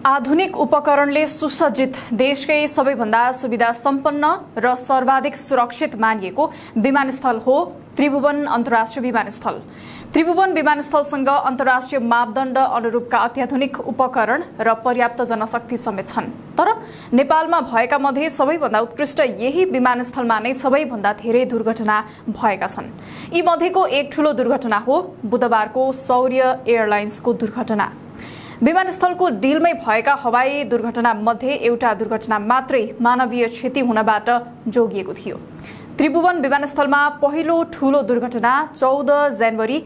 आधुनिक उपकरणले सुसज्जित देशकै सबैभन्दा सुविधा सम्पन्न र सर्वाधिक सुरक्षित मानिएको विमानस्थल हो त्रिभुवन अन्तर्राष्ट्रिय विमानस्थल। त्रिभुवन विमानस्थलसँग अन्तर्राष्ट्रिय मापदण्ड अनुरूपका अत्याधुनिक उपकरण र पर्याप्त जनशक्ति समेत छन्। तर नेपालमा भएका मध्ये सबैभन्दा उत्कृष्ट यही विमानस्थलमा नै सबैभन्दा धेरै दुर्घटना भएका छन्। यी मध्येको एक ठूलो दुर्घटना हो बुधबारको सौर्य एयरलाइन्सको दुर्घटना। विमानस्थलको डिलमै भएका हवाई दुर्घटना मध्ये एउटा दुर्घटना मात्रै मानवीय क्षति हुनबाट जोगिएको थियो। त्रिभुवन विमानस्थलमा पहिलो ठूलो दुर्घटना 14 जनवरी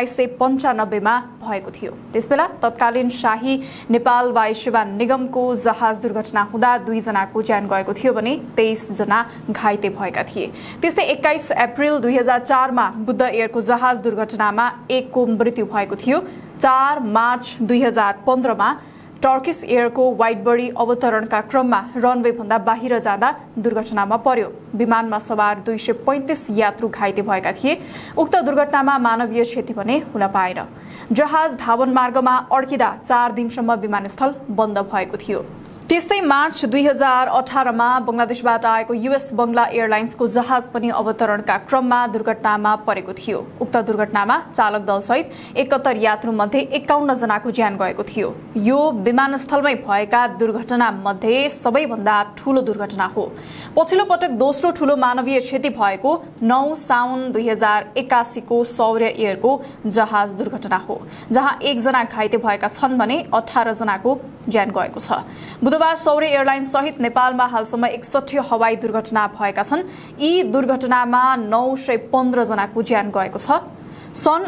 1995 मा भएको थियो। त्यसबेला तत्कालीन शाही नेपाल वायुसेवा निगमको जहाज दुर्घटना हुँदा 2 जनाको ज्यान गएको थियो भने 23 जना घाइते भएका थिए। त्यस्तै 21 अप्रिल 2004 मा बुद्ध एयरको जहाज दुर्घटनामा 1 को मृत्यु भएको थियो। 4 मार्च 2015 मा टर्किस एयरको वाइटबडी अवतरणका क्रममा रनवे भन्दा बाहिर जाँदा दुर्घटनामा पर्यो। विमानमा सवार 235 यात्रु घाइते भएका थिए। उक्त दुर्घटनामा मानवीय क्षति भने हुन पाएन। जहाज धावन मार्गमा अड्किँदा 4 दिनसम्म विमानस्थल बन्द भएको थियो। त्यस्तै मार्च 2018 मा बंगलादेशबाट आएको यूएस बंगला एयरलाइन्सको जहाज पनि अवतरणका क्रममा दुर्घटनामा परेको थियो। उक्त दुर्घटनामा चालक दल सहित 71 यात्रु मध्ये 51 जनाको ज्यान गएको थियो। यो विमानस्थलमै भएका दुर्घटना मध्ये सबैभन्दा ठूलो दुर्घटना हो। पछिल्लो पटक दोस्रो ठूलो मानवीय क्षति भएको 9 साउन 2081 को सौर्य एयरको जहाज दुर्घटना हो, जहाँ 1 जना घाइते भएका छन् भने 18 जनाको ज्यान गएको छ। बुधबार सौर्य एयरलाइन्स सहित नेपालमा हालसम्म 61 हवाई दुर्घटना भएका छन्। यी दुर्घटनामा 915 जनाको ज्यान गएको छ। सन्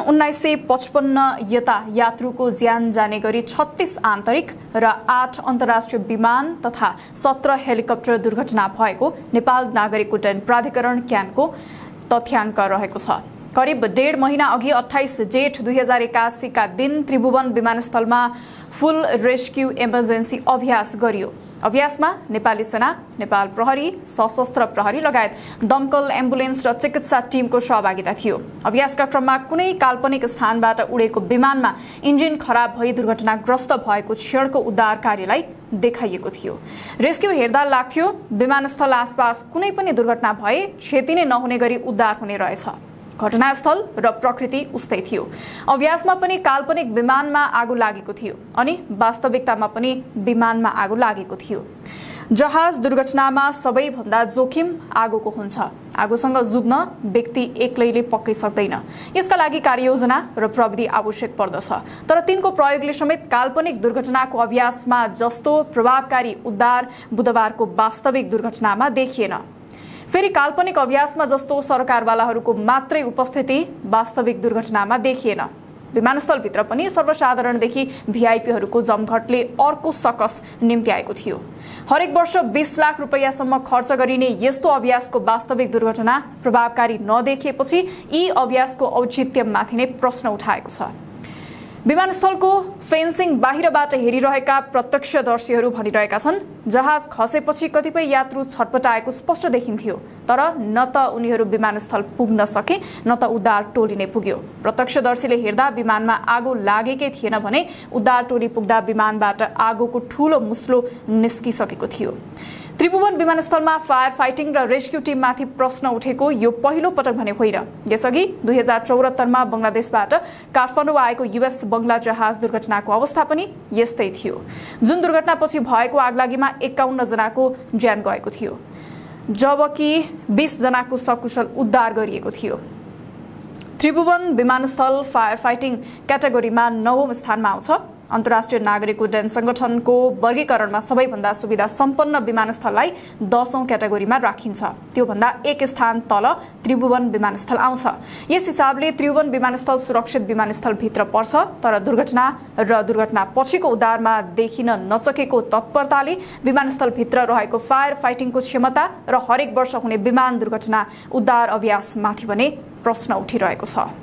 1955 यता यात्रुको ज्यान जाने गरी 36 आन्तरिक र 8 अन्तर्राष्ट्रिय विमान तथा 17 हेलिकप्टर दुर्घटना भएको नेपाल नागरिक उड्डयन प्राधिकरण क्यानको तथ्याङ्क रहेको छ। करिब 1.5 महिना अघि 28 जेठ 2081 का दिन त्रिभुवन विमानस्थलमा फुल रेस्क्यू इमर्जेन्सी अभ्यास गरियो। अभ्यासमा नेपाली सेना, नेपाल प्रहरी, सशस्त्र प्रहरी लगायत दमकल, एम्बुलेन्स र चिकित्सा टिमको सहभागिता थियो। अभ्यासका क्रममा कुनै काल्पनिक स्थानबाट उडेको विमानमा इन्जिन खराब भई दुर्घटनाग्रस्त भएको क्षणको उद्धार कार्यलाई देखाइएको थियो। रेस्क्यू हेर्दा लाग्थ्यो विमानस्थल आसपास कुनै पनि दुर्घटना भए क्षति नै नहुने गरी उद्धार हुने रहेछ। घटनास्थल र प्रकृति उस्तै थियो। अभ्यासमा पनि काल्पनिक विमानमा आगो लागेको थियो अनि वास्तविकतामा पनि विमानमा आगो लागेको थियो। जहाज दुर्घटनामा सबैभन्दा जोखिम आगोको हुन्छ। आगोसँग जुझ्न व्यक्ति एक्लैले पक्कै सक्दैन। यसका लागि कार्ययोजना र प्रविधि आवश्यक पर्दछ। तर तिनको प्रयोगले समेत काल्पनिक दुर्घटनाको अभ्यासमा जस्तो प्रभावकारी उद्धार बुधबारको वास्तविक दुर्घटनामा देखिएन। फेरि काल्पनिक अभ्यासमा जस्तो सरकारवालाहरूको मात्रै उपस्थिति वास्तविक दुर्घटनामा देखिएन। विमानस्थलभित्र पनि सर्वसाधारणदेखि भिआइपीहरूको जमघटले अर्को सकस निम्त्याएको थियो। हरेक वर्ष 20 लाख रुपैयाँसम्म खर्च गरिने यस्तो अभ्यासको वास्तविक दुर्घटना प्रभावकारी नदेखिएपछि यी अभ्यासको औचित्यमाथि नै प्रश्न उठाएको छ। विमानस्थलको फेन्सिङ बाहिरबाट हेरिरहेका प्रत्यक्षदर्शीहरू भनिरहेका छन् जहाज खसेपछि कतिपय यात्रु छटपटाएको स्पष्ट देखिन्थ्यो। तर न त उनीहरू विमानस्थल पुग्न सके न त उद्धार टोली नै पुग्यो। प्रत्यक्षदर्शीले हेर्दा विमानमा आगो लागेकै थिएन भने उद्धार टोली पुग्दा विमानबाट आगोको ठूलो मुस्लो निस्किसकेको थियो। त्रिभुवन विमानस्थलमा फायर फाइटिङ र रेस्क्यू टिममाथि प्रश्न उठेको यो पहिलो पटक भने होइन। यसअघि 2074 मा बंगलादेशबाट काठमाडौँ आएको यूएस बंगला जहाज दुर्घटनाको अवस्था पनि यस्तै थियो, जुन दुर्घटनापछि भएको आगलागीमा 51 जनाको ज्यान गएको थियो, जबकि 20 जनाको सकुशल उद्धार गरिएको थियो। त्रिभुवन विमानस्थल फायर फाइटिङ क्याटेगोरीमा 9औं स्थानमा आउँछ। अन्तर्राष्ट्रिय नागरिक उड्डयन संगठनको वर्गीकरणमा सबैभन्दा सुविधा सम्पन्न विमानस्थललाई 10औं क्याटेगोरीमा राखिन्छ। त्यो भन्दा 1 स्थान तल त्रिभुवन विमानस्थल आउँछ। यस हिसाबले त्रिभुवन विमानस्थल सुरक्षित विमानस्थल भित्र पर्छ। तर दुर्घटना र दुर्घटना पछिको उद्धारमा देखिन नसकेको तत्परताले विमानस्थल भित्र रहेको फायर फाइटिङको क्षमता र हरेक वर्ष हुने विमान दुर्घटना उद्धार अभ्यासमाथि भने प्रश्न उठिरहेको छ।